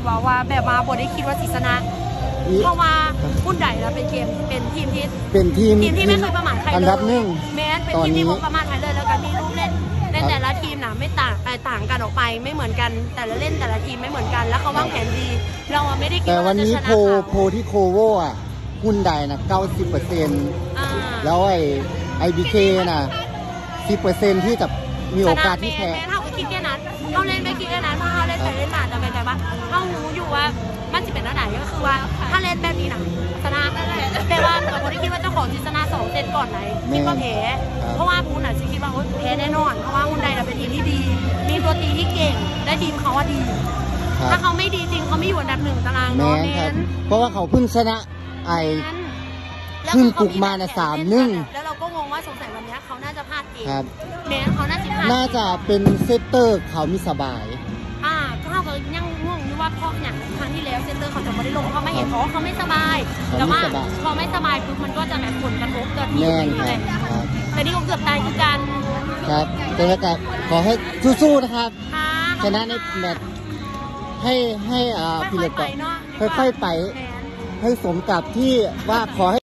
ว่าแบบมาบอได้คิดว่าชนะเพราะว่าหุ้นใหญ่แล้วเป็นทีมที่ไม่เคยประมาทใครเลยอันดับหนึ่งแม้เป็นทีมที่ไม่ประมาทใครเลยแล้วกันมีรูปเล่นแต่ละทีมนะไม่ต่างกันออกไปไม่เหมือนกันแต่ละทีมไม่เหมือนกันแล้วเขาวางแผนดีเราไม่ได้คิดว่าจะชนะแต่วันนี้โพที่โคโวอ่ะหุ้นใดนะ90%แล้วไอบีเคน่ะ10%ที่จะมีโอกาสที่แพ้เท่ากับคิดแค่นั้นเขาเล่นไม่คิดแค่นั้นเพราะเขาเล่นไปเล่นมาจะเป็นไงบ้างเขารู้อยู่ว่ามันจะเป็นอะไรก็คือว่าถ้าเล่นแบบนี้นะชนะแต่ว่าเราไม่ได้คิดว่าเจ้าของจะชนะ2 เซตก่อนไหนคิดว่าแพ้เพราะว่ามูนน่ะคิดว่าแพ้แน่นอนเพราะว่ามูนใดเป็นทีมที่ดีมีตัวตีที่เก่งและทีมเขาว่าดีถ้าเขาไม่ดีจริงเขาไม่อยู่อันดับ1 ตารางเนาะเพราะว่าเขาเพิ่งชนะขึ้นปลุกมาใน3-1แล้วเราก็งงว่าสงสัยวันนี้เขาน่าจะพลาดเองแม้เขาน่าจะเป็นเซตเตอร์เขามีสบายก็เขายังง่วงอยู่ว่าเพราะอย่างครั้งที่แล้วเซตเตอร์เขาจะไม่ได้ลงเขาไม่เห็นเพราะเขาไม่สบายแต่ว่าพอไม่สบายปุ๊บมันก็จะแบบผลกระทบต่อทีมเลยแต่นี่ก็เกือบตายคือกันครับแต่ก็ขอให้สู้ๆนะครับชนะในแมตช์ให้พิลเลตค่อยๆไปให้สมกับที่ว่าขอให้